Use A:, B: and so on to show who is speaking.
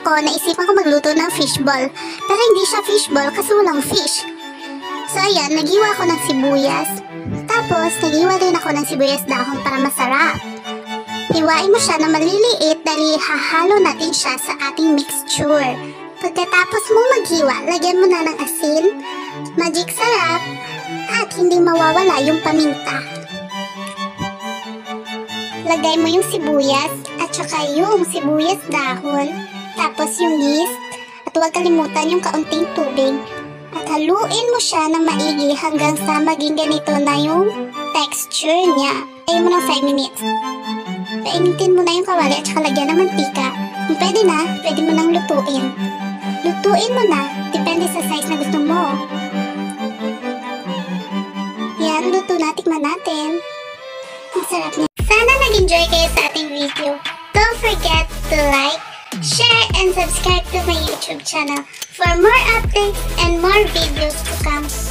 A: ako, naisipan ko magluto ng fishball. Pero hindi siya fishball kasi walang fish. So ayan, naghiwa ako ng sibuyas. Tapos, naghiwa din ako ng sibuyas dahon para masarap. Hiwain mo siya na maliliit dahil hahalo natin siya sa ating mixture. Pagkatapos mo maghiwa, lagyan mo na ng asin, magic sarap, at hindi mawawala yung paminta. Lagay mo yung sibuyas at saka yung sibuyas dahon, tapos yung yeast, at huwag kalimutan yung kaunting tubig. At haluin mo siya ng maigi hanggang sa maging ganito na yung texture niya. Ayaw mo ng 5 minutes. Painitin mo na yung kawali at saka lagyan ng mantika. Kung pwede na, pwede mo nang lutuin. Lutuin mo na, depende sa size na gusto mo. Yan, luto na, tikman natin. Ang sarap niya. Sana nag-enjoy kayo sa ating video. Don't forget to like, share, and subscribe to my YouTube channel for more updates and more videos to come.